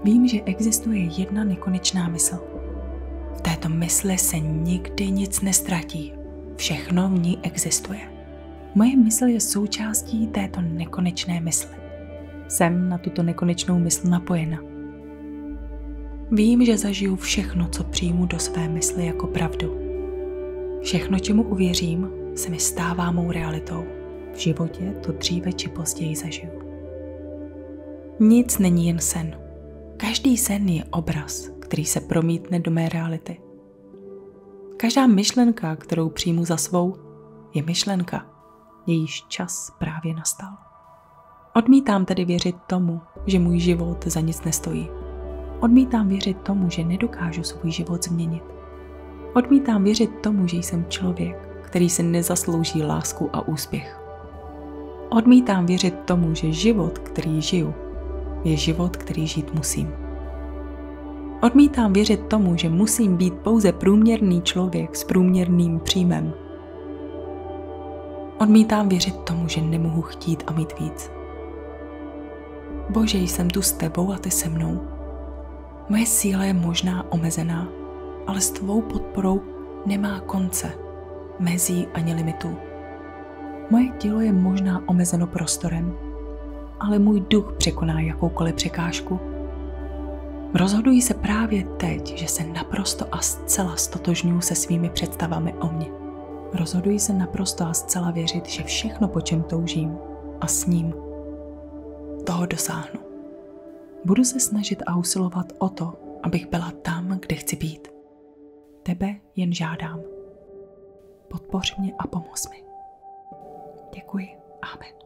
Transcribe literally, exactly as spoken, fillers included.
Vím, že existuje jedna nekonečná mysl. V této mysli se nikdy nic nestratí. Všechno v ní existuje. Moje mysl je součástí této nekonečné mysli. Jsem na tuto nekonečnou mysl napojena. Vím, že zažiju všechno, co přijmu do své mysli jako pravdu. Všechno, čemu uvěřím, se mi stává mou realitou. V životě to dříve či později zažiju. Nic není jen sen. Každý sen je obraz, který se promítne do mé reality. Každá myšlenka, kterou přijmu za svou, je myšlenka, jejíž čas právě nastal. Odmítám tedy věřit tomu, že můj život za nic nestojí. Odmítám věřit tomu, že nedokážu svůj život změnit. Odmítám věřit tomu, že jsem člověk, který si nezaslouží lásku a úspěch. Odmítám věřit tomu, že život, který žiju, je život, který žít musím. Odmítám věřit tomu, že musím být pouze průměrný člověk s průměrným příjmem. Odmítám věřit tomu, že nemohu chtít a mít víc. Bože, jsem tu s tebou a ty se mnou. Moje síla je možná omezená, ale s tvou podporou nemá konce, mezí ani limitů. Moje tělo je možná omezeno prostorem, ale můj duch překoná jakoukoliv překážku. Rozhoduji se právě teď, že se naprosto a zcela stotožňuji se svými představami o mně. Rozhoduji se naprosto a zcela věřit, že všechno, po čem toužím a s ním, toho dosáhnu. Budu se snažit a usilovat o to, abych byla tam, kde chci být. Tebe jen žádám. Podpoř mě a pomoz mi. Děkuji. Amen.